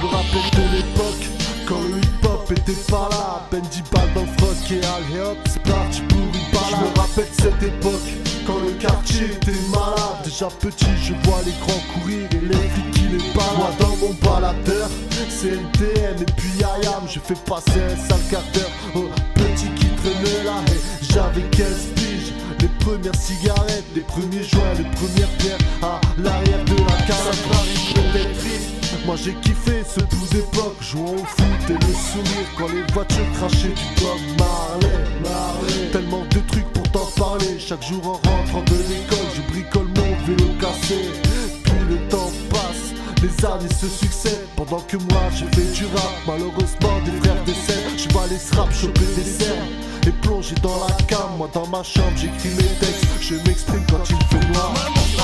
me rappelle de l'époque quand le hip-hop était pas là. Ben 10 balles dans le froc et allez hop, c'est parti pour une balade. Je me rappelle de cette époque quand le quartier était malade. Déjà petit, je vois les grands courir et les flics qui les baladent. Moi dans mon baladeur, c'est NTM et puis IAM. Je fais passer un sale quart d'heure au petit qui traînait là. Et j'avais 15 piges, les premières cigarettes, les premiers joints, les premières pierres à l'arrière de la case. Ça paraît peut-être triste, moi j'ai kiffé ce bout d'époque, jouant au foot et le sourire quand les voitures crachaient du Bob Marley. Tellement de trucs pour t'en parler, chaque jour en rentrant de l'école, je bricole mon vélo cassé. Puis le temps passe, les années se succèdent, pendant que moi je fais du rap. Malheureusement des frères décèdent, je vais aller se rap choper des cernes et plonger dans la cam. Moi dans ma chambre j'écris mes textes, je m'exprime quand il fait noir.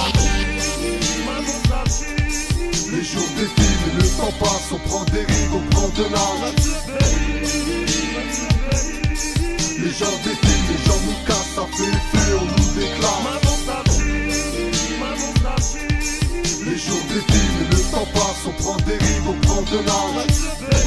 Les jours défilent et le temps passe, on prend des rides, on prend de l'âge. Les gens défilent, les gens nous cassent, ça fait effet, on nous déclare. Les jours défilent et le temps passe, on prend des rides, on prend de l'âge.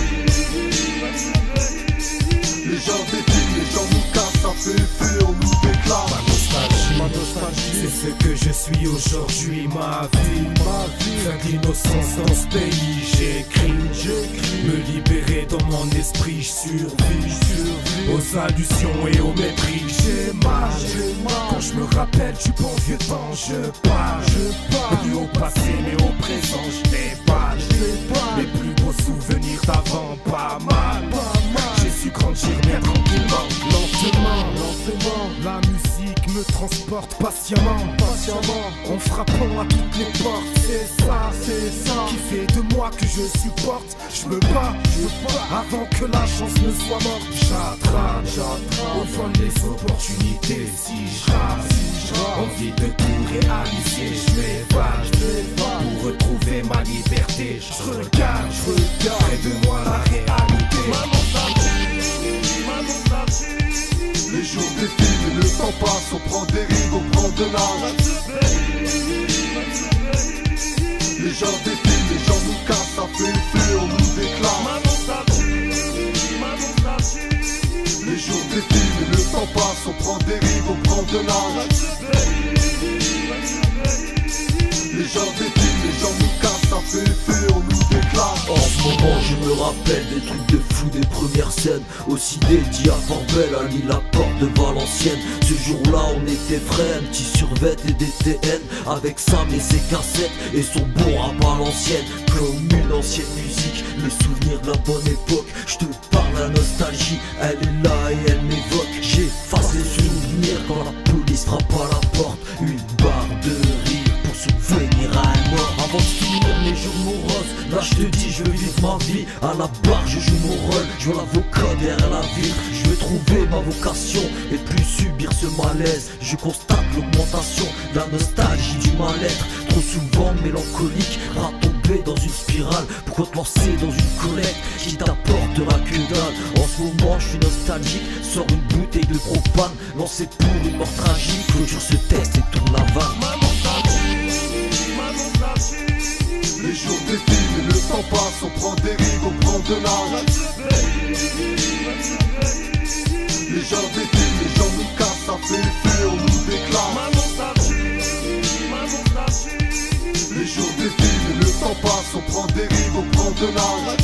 Les gens défilent, les gens nous cassent, ça fait effet, on nous déclare. Ma nostalgie, c'est ce que je suis aujourd'hui, ma vie. Fin d'innocence dans ce pays, j'écris. Me libérer dans mon esprit, je survis aux allusions et au mépris. J'ai mal. Quand je me rappelle du bon vieux temps, je parle. Plus au passé mais au présent, je déballe. Les plus beaux souvenirs d'avant, pas mal. J'ai su grandir bien tranquillement, lentement. La musique me transporte patiemment. En frappant à toutes les portes, c'est ça qui fait de moi que je supporte. Je me bats avant que la chance ne soit morte. J'attrape au fond des opportunités. Si je rate, envie de tout réaliser, je m'évade pour retrouver ma liberté. Je regarde près de moi la réalité. Les jours défilent et le temps passe, on prend des rides, on prend de l'âge. Les gens défilent, les gens nous cassent, ça fait effet, on nous déclare. Les jours défilent et le temps passe, on prend des rides, on prend de l'âge. Les gens défilent, les gens nous cassent, ça fait effet, on nous déclare. En ce moment je me rappelle des trucs de fou, des premières scènes au ciné d'Iafarbel à l'île la porte de Valenciennes. Ce jour-là on était frais, un petit survêt et des TN avec Sam et ses cassettes et son bon rap à l'ancienne. Comme une ancienne musique, les souvenirs de la bonne époque. Je te parle la nostalgie, elle est là et elle m'évoque. J'efface les souvenirs quand la police frappe à la porte. Une barre de rire pour souvenir à un mort. Avant de finir mes jours moroses, là je te dis je veux vivre ma vie. À la barre je joue mon rôle, je veux l'avocat derrière la vitre. Je veux trouver ma vocation et plus subir ce malaise. Je constate l'augmentation de la nostalgie, du mal-être. Trop souvent mélancolique, tomber dans une spirale. Pourquoi te lancer dans une collecte qui t'apportera que dalle? En ce moment je suis nostalgique, sors une bouteille de propane, lancé pour une mort tragique. Clôture ce texte et tourne la vanne. Les jours défilent et le temps passe, on prend des rides, on prend de l'âge. Les gens défilent, les gens nous cassent, ça fait effet, on nous déclare. Les jours défilent et le temps passe, on prend des rides, on prend de l'âge.